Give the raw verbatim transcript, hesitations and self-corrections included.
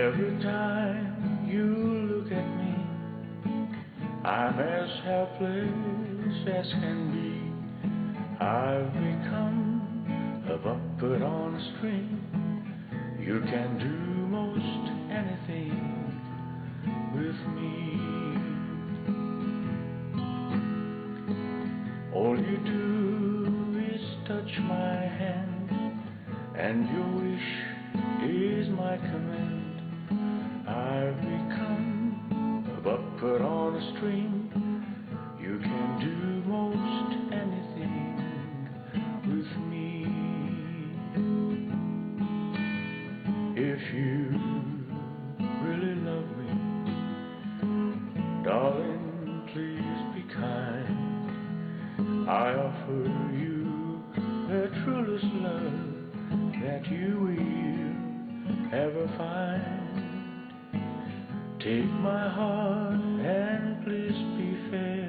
Every time you look at me, I'm as helpless as can be. I've become a puppet on a string. You can do most anything with me. All you do is touch my hand, and your wish is my command. I've become a puppet on a string. You can do most anything with me. If you really love me, darling, please be kind. I offer you the truest love that you will ever find. Take my heart and please be fair.